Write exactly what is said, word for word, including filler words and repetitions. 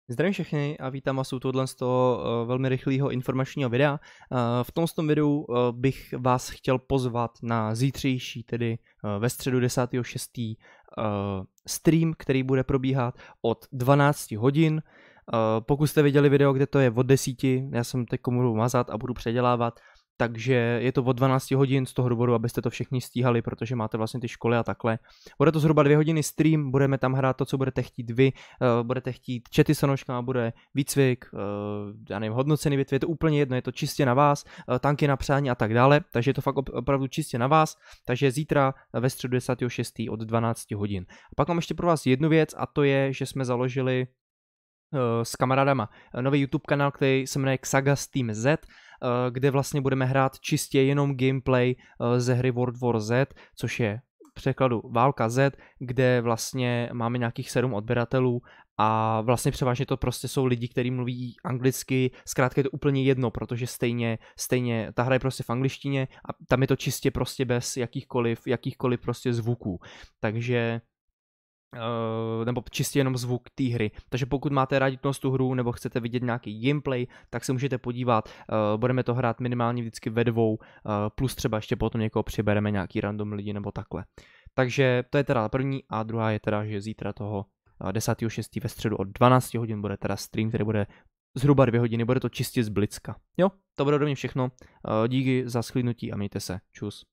Zdravím všechny a vítám vás u tohle z toho uh, velmi rychlého informačního videa. Uh, v tomto videu uh, bych vás chtěl pozvat na zítřejší, tedy uh, ve středu desátého šestého Uh, stream, který bude probíhat od dvanácti hodin. Uh, pokud jste viděli video, kde to je od desíti, já jsem teď budu mazat a budu předělávat, takže je to od dvanácti hodin z toho důvodu, abyste to všichni stíhali, protože máte vlastně ty školy a takhle. Bude to zhruba dvě hodiny stream, budeme tam hrát to, co budete chtít vy, uh, budete chtít chaty s nožkama, bude výcvik, uh, já nevím, hodnocený bitvy, je to úplně jedno, je to čistě na vás, uh, tanky na přání a tak dále, takže je to fakt opravdu čistě na vás, takže zítra ve středu desátého šestého od dvanácti hodin. A pak mám ještě pro vás jednu věc a to je, že jsme založili s kamarádama nový YouTube kanál, který se jmenuje Xaga Steam Z, kde vlastně budeme hrát čistě jenom gameplay ze hry World War Z, což je v překladu Válka Z, kde vlastně máme nějakých sedm odběratelů a vlastně převážně to prostě jsou lidi, kteří mluví anglicky, zkrátka je to úplně jedno, protože stejně, stejně ta hra je prostě v angličtině a tam je to čistě prostě bez jakýchkoliv, jakýchkoliv prostě zvuků, takže Uh, nebo čistě jenom zvuk té hry. Takže pokud máte rádi tu hru nebo chcete vidět nějaký gameplay, tak se můžete podívat. Uh, budeme to hrát minimálně vždycky ve dvou, uh, plus třeba ještě potom někoho přibereme, nějaký random lidi nebo takhle. Takže to je teda první a druhá je teda, že zítra toho desátého šestého ve středu od dvanácti hodin bude teda stream, který bude zhruba dvě hodiny, bude to čistě z Blitzka. Jo, to bude ode mě všechno. Uh, díky za shlédnutí a mějte se. Čus.